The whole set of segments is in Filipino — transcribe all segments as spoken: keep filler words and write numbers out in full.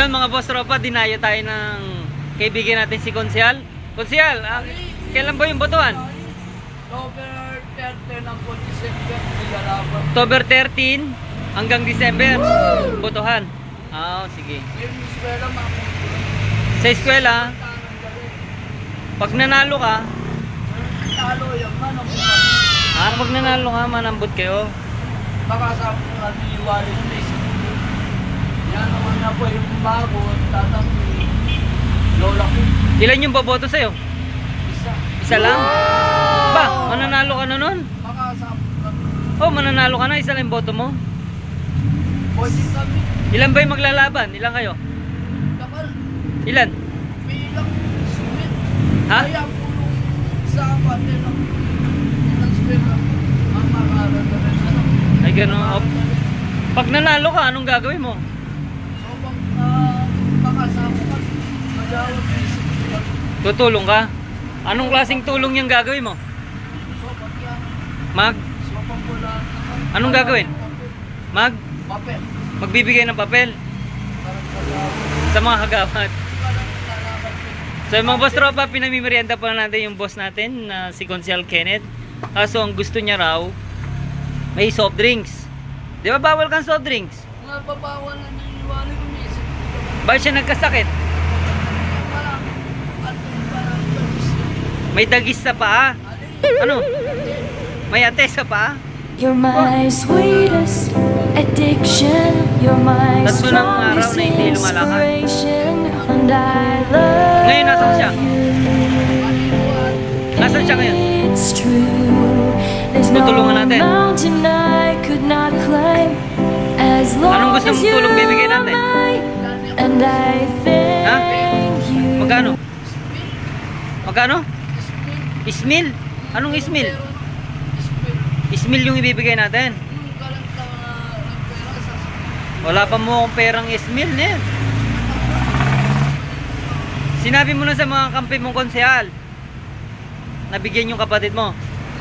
yun mga boss tropa, dinayo tayo ng kaibigan natin si Konsyal. Konsyal, ah, kailan ba yung botohan? October thirteen ng December, nilalaban. October thirteen hanggang December, botohan. Ah, oh, sige. Yung eskwela, mami. Sa eskwela, pag nanalo ka, Talo yung manang ah, pag nanalo ka, manambot kayo. baka sa mga niliwali ng isip. Yan naman na po yung bago, tatang lola ko. Ilan yung boboto sa'yo? Isa. Isa lang? Ba, mananalo ka na nun? Baka sa Oh, mananalo ka na, isa lang yung boto mo. pwede kami. Ilan ba yung maglalaban? Ilan kayo? Kapal, Ilan? bilang sweet. Ha? Kaya pulong sa kapatid ng ilang sweet ang makaroon na rin. Ano? Ay, gano'n. Oh, pag nanalo ka, anong gagawin mo? So, pag uh, makasama ka, magyawag na isip ko. Tutulong ka? Anong klaseng tulong yung gagawin mo? So, pag yan, Mag? so, pag wala naman. Anong gagawin? Mag? Papel. Magbibigay ng papel Parang magyawag. sa mga kagawad. Parang nalaman ko. So yung mga boss tropa, pinamimerienda pa natin yung boss natin na si Konsyal Kenneth. Kaso ang gusto niya raw, may soft drinks. Di ba bawal kang soft drinks? Mga babawal na niliwali ko may isip ko. Bakit siya nagkasakit? Parang, at parang tapos. May dagis sa paa. Ano? May ate sa paa? You're my sweetest addiction. You're my Tatlo ng araw strongest na hindi lumalakad. inspiration. And I love Ngayon, nasan siya? you. Nasaan siya ngayon? It's true. There's no Tutulungan natin. mountain I could not climb. As long Anong gusto as mong you tulong bibigay are natin? mine. And I thank you. Magkano? Magkano? Ismil? Anong ismil? Ismil yung ibibigay natin. Wala pa mo akong perang ismil niya. Sinabi mo na sa mga kampi mong konsyal, nabigyan yung kapatid mo.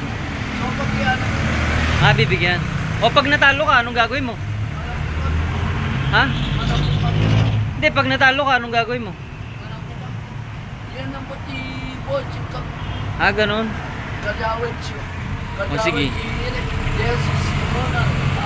Ah, bibigyan. O pag natalo ka, anong gagawin mo? Ha? Hindi, pag natalo ka, anong gagawin mo? Yan ang pati boching ka. Ah, ganun. Kajawin siya. O, sige. Jesus, na.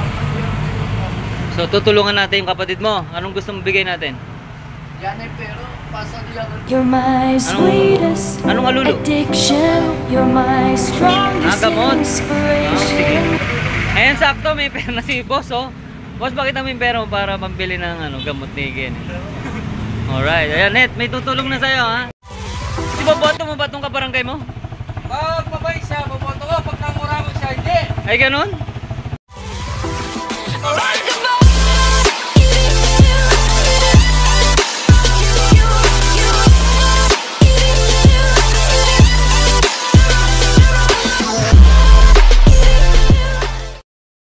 So, tutulungan natin yung kapatid mo. Anong gusto mong bigay natin? Yan ay pero, pasa diyan. You're my sweetest anong alulo? addiction. You're my Ah, strongest gamot. Ah, inspiration. sige. Ayan, sakto. May pera na si boss, oh. Boss, pakita mo yung pera mo para pambili ng ano, gamot ni Ken. Alright. Ayan, Net. May tutulong na sa'yo, ha? Si boboto mo ba itong kabarangay mo? Pag mabay siya, boboto ko. Pag namura mo siya, hindi. Ay, ganun? Alright.